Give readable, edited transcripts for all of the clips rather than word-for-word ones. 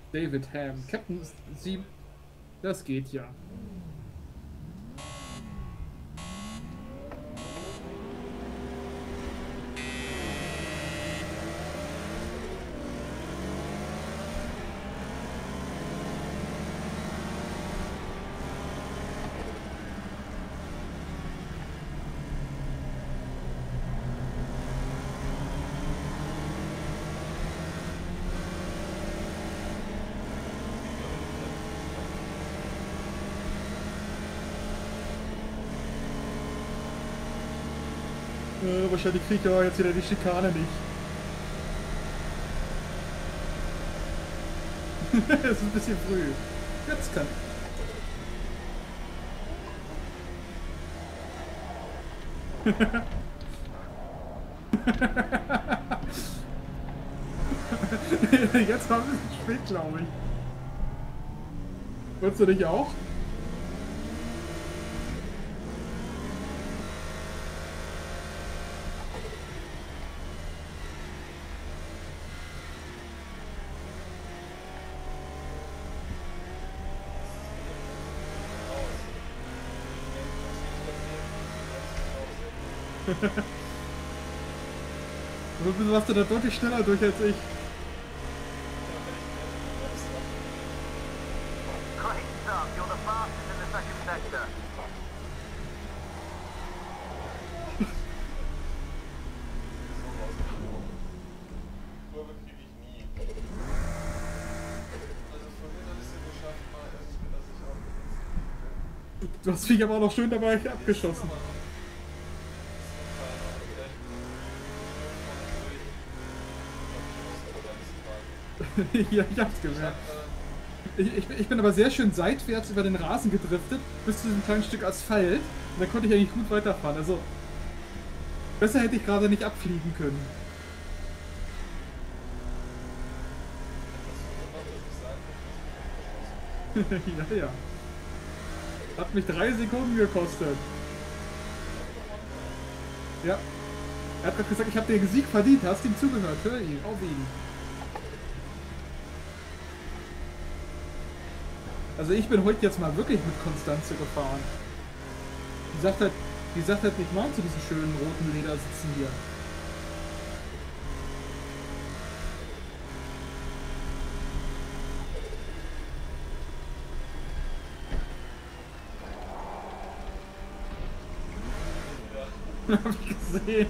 David Ham. Captain 7. Das geht ja. Wahrscheinlich kriege ich aber jetzt wieder die Schikane nicht. Es ist ein bisschen früh. Jetzt kann. Jetzt war ein bisschen spät, glaube ich. Wolltest du dich auch? Du warst da deutlich schneller durch als ich. Great stuff. You're the fastest in the second sector. Kurve kriege ich nie. Also vorhin habe ich es ja geschafft, mal irgendwie, dass ich auch. Du hast mich aber auch noch schön dabei abgeschossen. Ja, ich hab's gemerkt. Ich bin aber sehr schön seitwärts über den Rasen gedriftet, bis zu diesem kleinen Stück Asphalt. Und da konnte ich eigentlich gut weiterfahren. Also, besser hätte ich gerade nicht abfliegen können. Ja, ja. Hat mich 3 Sekunden gekostet. Ja. Er hat gerade gesagt, ich habe den Sieg verdient. Hast ihm zugehört? Hör ihn, auf ihn. Also ich bin heute jetzt mal wirklich mit Konstanze gefahren. Die sagt halt nicht mal zu diesen schönen roten Ledersitzen hier. Hab ich gesehen.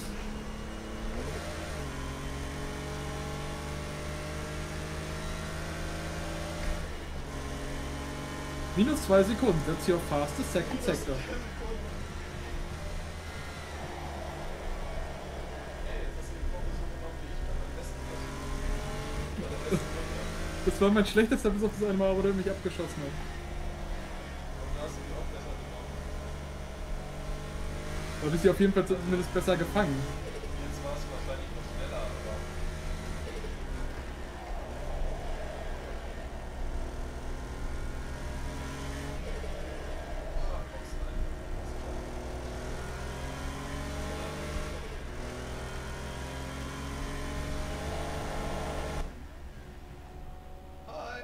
Minus 2 Sekunden. That's your fastest second sector. Das war mein schlechtester bis auf das eine Mal, wo der mich abgeschossen hat. Da bist du auf jeden Fall zumindest besser gefangen. Jetzt war es wahrscheinlich noch schneller, aber. Hi!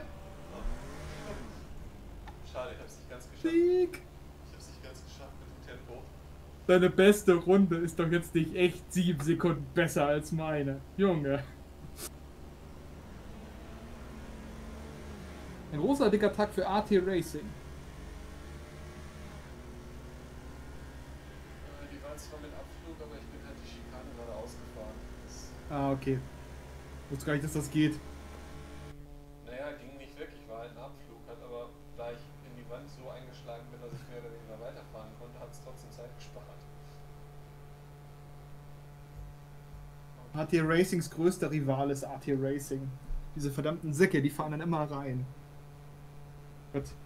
Schade, ich hab's nicht ganz geschafft. Sieg! Ich hab's nicht ganz geschafft mit dem Tempo. Deine beste Runde ist doch jetzt nicht echt 7 Sekunden besser als meine. Junge. Ein großartiger Tag für AT Racing. Die waren zwar mit Abflug, aber ich bin halt die Schikane gerade ausgefahren. Ah, okay. Ich wusste gar nicht, dass das geht. Naja, ging nicht weg, ich war halt ein Abflug, hat aber da ich in die Wand so eingeschlagen bin, dass ich mehr oder weniger weiterfahren konnte, hat es trotzdem Zeit gespart. AT Racings größter Rival ist AT Racing. Diese verdammten Säcke, die fahren dann immer rein. Gott.